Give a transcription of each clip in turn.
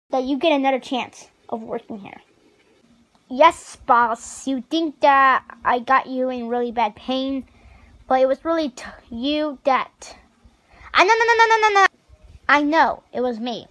that you get another chance of working here. Yes, boss, you think that I got you in really bad pain, but it was really you that... No. I know, it was me.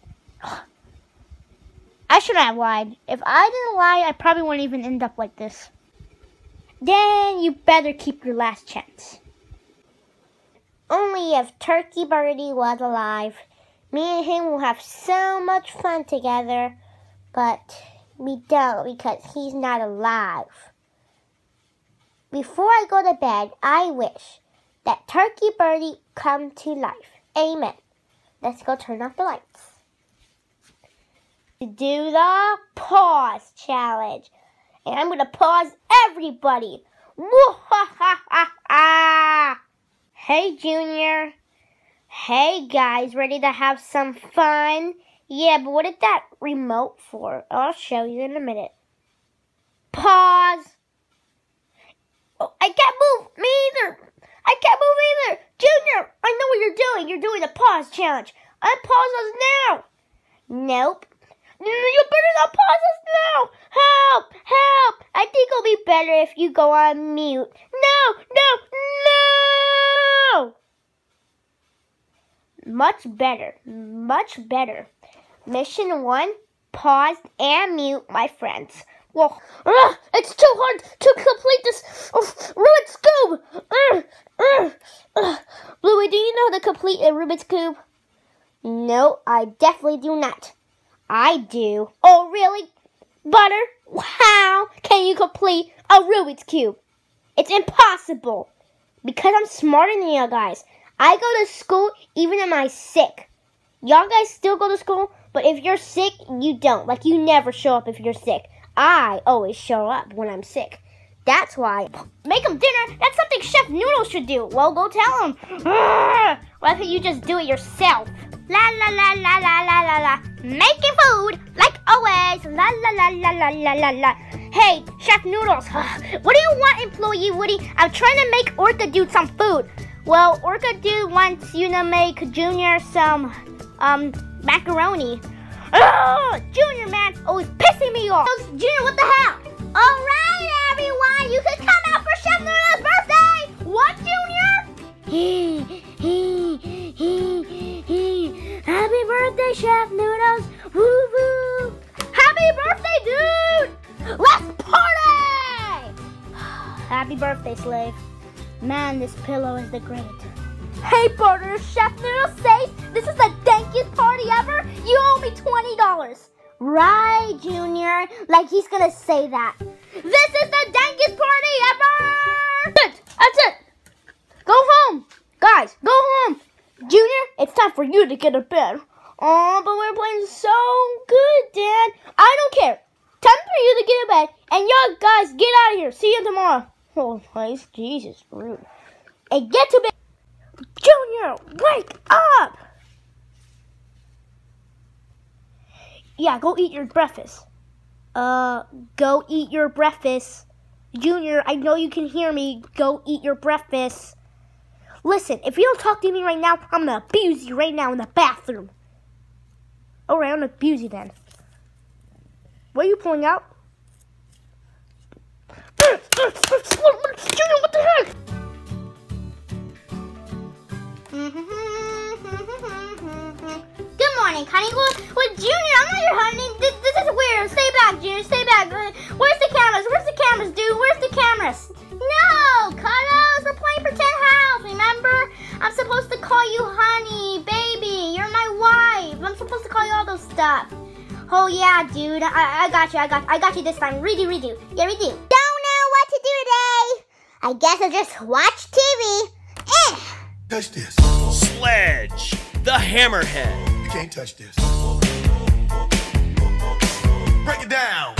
I shouldn't have lied. If I didn't lie, I probably wouldn't even end up like this. Then you better keep your last chance. Only if Turkey Birdie was alive, me and him will have so much fun together, but we don't because he's not alive. Before I go to bed, I wish that Turkey Birdie come to life. Amen. Let's go turn off the lights. To do the pause challenge. And I'm going to pause everybody. Hey, Junior. Hey, guys. Ready to have some fun? Yeah, but what is that remote for? I'll show you in a minute. Pause. Oh, I can't move. Me either. I can't move either. Junior, I know what you're doing. You're doing the pause challenge. Unpause us now. Nope. You better not pause us now. Help, help. I think it'll be better if you go on mute. No. Much better. Mission 1, pause and mute, my friends. Well, it's too hard to complete this Rubik's Cube. Bluey, do you know how to complete a Rubik's Cube? No, I definitely do not. I do. Oh, really? Butter? How can you complete a Rubik's Cube? It's impossible. Because I'm smarter than you guys. I go to school even if I'm sick. Y'all guys still go to school, but if you're sick, you don't. Like, you never show up if you're sick. I always show up when I'm sick. That's why. Make them dinner. That's something Chef Noodle should do. Well, go tell him. Why can't you just do it yourself? La la la la la la la la. Making food like always. La la la la la la la la. Hey, Chef Noodles. What do you want, Employee Woody? I'm trying to make Orca Dude some food. Well, Orca Dude wants you to make Junior some macaroni. Junior, man, always pissing me off. Junior, what the hell? All right, everyone, you can come out for Chef Noodle's birthday. What, Junior? Happy birthday, Chef Noodles. Woo woo. Happy birthday, dude. Let's party. Happy birthday, slave. Man, this pillow is the great. Hey, partner, Chef Noodle says this is the dankest party ever. You owe me $20. Right, Junior. Like he's gonna say that. This is the dankest party ever. That's it. Go home. Guys, go home. Junior, it's time for you to get to bed. Oh, but we're playing so good, Dad. I don't care. Time for you to get to bed. And y'all guys, get out of here. See you tomorrow. Oh, nice. Jesus, rude. And get to bed. Junior, wake up! Yeah, go eat your breakfast. Go eat your breakfast. Junior, I know you can hear me. Go eat your breakfast. Listen, if you don't talk to me right now, I'm gonna abuse you right now in the bathroom. Alright, I'm gonna abuse you then. What are you pulling out? Junior, what the heck? Good morning, honey. Well, Junior, I'm not your honey. This is weird. Stay back, Junior. Stay back. Where's the cameras? Where's the cameras, dude? Where's the cameras? No, Cuddles. We're playing pretend house. Remember? I'm supposed to call you honey, baby. You're my wife. I'm supposed to call you all those stuff. Oh yeah, dude. I got you. I got you this time. Redo. Yeah, redo. Don't know what to do today. I guess I'll just watch TV. Touch this. Sledge, the hammerhead. You can't touch this. Break it down.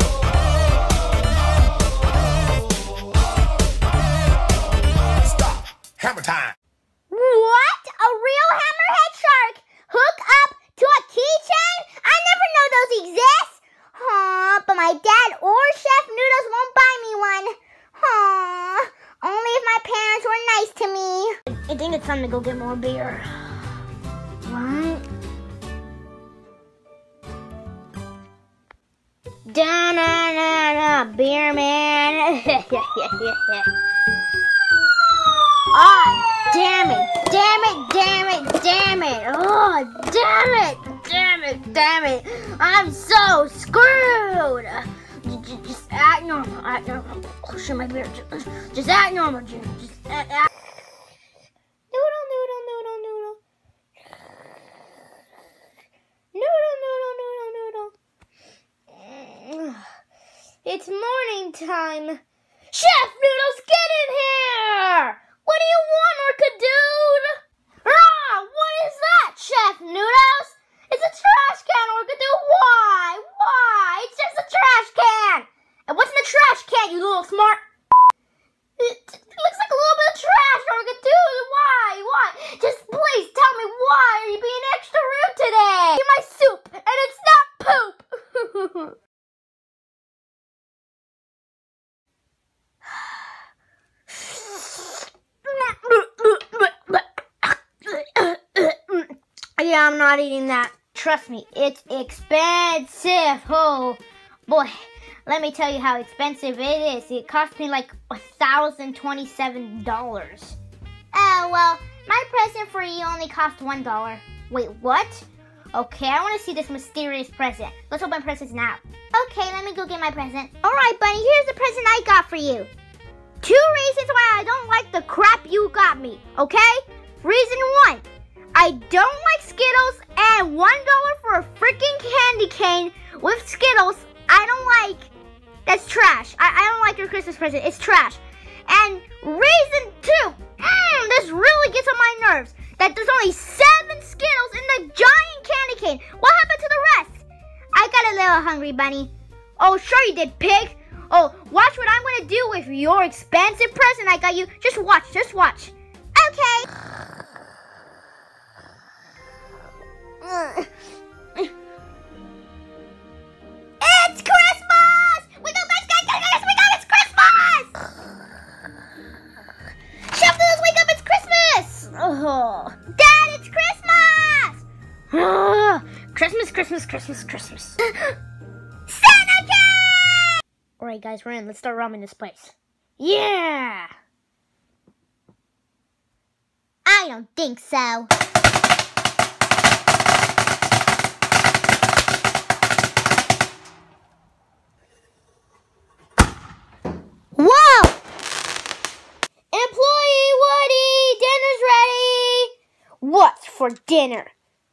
Stop. Hammer time. What? A real hammerhead shark? Hook up to a keychain? I never know those exist. But my dad or Chef Noodles won't buy me one. Only if my parents were nice to me. I think it's time to go get more beer. What? Da-na-na-na, beer man. Ah, damn it. Oh, damn it. I'm so screwed. Just act normal. Oh, shit, my beer. Just act normal, Jim. Just act. Noodle. It's morning time. Chef Noodles, get in here! What do you want, Orca dude? Ah, what is that, Chef Noodles? It's a trash can, Orca dude. Why? It's just a trash can. And what's in the trash can, you little smart? It looks like a little bit of trash, Orca dude. Why? Just please tell me why are you being extra rude today? Eat my soup, and it's not poop. Yeah, I'm not eating that. Trust me, it's expensive. Oh, boy. Let me tell you how expensive it is. It cost me like $1,027. Oh, well, my present for you only cost $1. Wait, what? Okay, I want to see this mysterious present. Let's open presents now. Okay, let me go get my present. All right, Bunny, here's the present I got for you. 2 reasons why I don't like the crap you got me, okay? Reason 1, I don't like Skittles, and $1 for a freaking candy cane with Skittles, I don't like. That's trash. I don't like your Christmas present. It's trash. And reason 2, this really gets on my nerves, that there's only 7 Skittles in the giant candy cane. What happened to the rest? I got a little hungry, Bunny. Oh, sure you did, pig. Oh, watch what I'm going to do with your expensive present I got you. Just watch. Okay. It's Christmas! We got it's Christmas! Chef Noodles, wake up, it's Christmas! Oh, Dad, it's Christmas! Christmas. Santa cake! Alright guys, we're in. Let's start robbing this place. Yeah! I don't think so. Whoa! Employee Woody, dinner's ready. What's for dinner?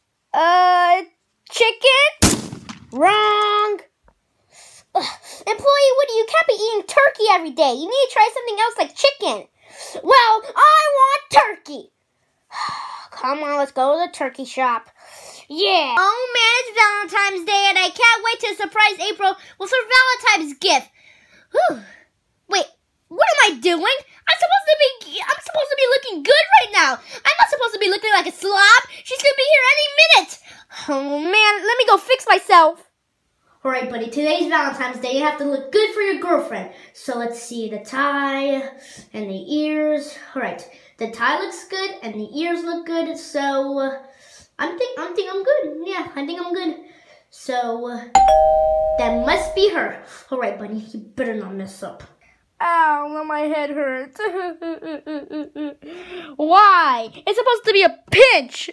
Chicken? Wrong. Employee Woody, you can't be eating turkey every day. You need to try something else like chicken. Well, I want turkey. Come on, let's go to the turkey shop. Yeah. Oh man, it's Valentine's Day and I can't wait to surprise April with her Valentine's gift. Whew. Wait, what am I doing? I'm supposed to be looking good right now. I'm not supposed to be looking like a slob. She's gonna be here any minute. Oh man, let me go fix myself. Alright, buddy, today's Valentine's Day. You have to look good for your girlfriend. So let's see, the tie and the ears. Alright, the tie looks good and the ears look good. So I think I'm good. Yeah, I think I'm good. So that must be her. Alright, buddy, you better not mess up. Ow, my head hurts. Why? It's supposed to be a pinch.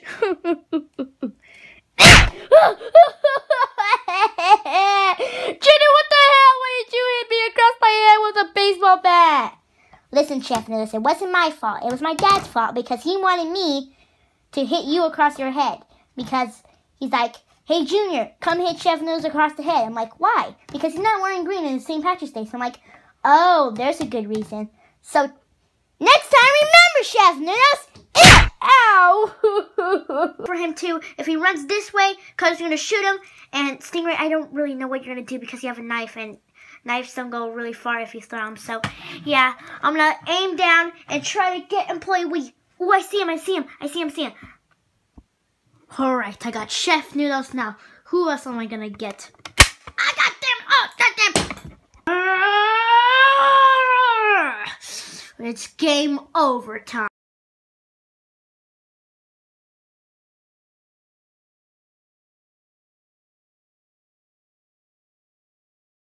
Jenny, what the hell? Why did you hit me across my head with a baseball bat? Listen, Chef Noodles, it wasn't my fault. It was my dad's fault because he wanted me to hit you across your head. Because he's like, hey, Junior, come hit Chef Noodles across the head. I'm like, why? Because he's not wearing green in St. Patrick's Day. So I'm like, oh, there's a good reason. So next time, remember, Chef Noodles. Ow! For him too, if he runs this way, because you're going to shoot him. And Stingray, I don't really know what you're going to do because you have a knife. And knives don't go really far if you throw them. So, yeah, I'm going to aim down and try to get Employee Woody. Oh, I see him. Alright, I got Chef Noodles now. Who else am I going to get? I got them! Oh, got them! It's game over time.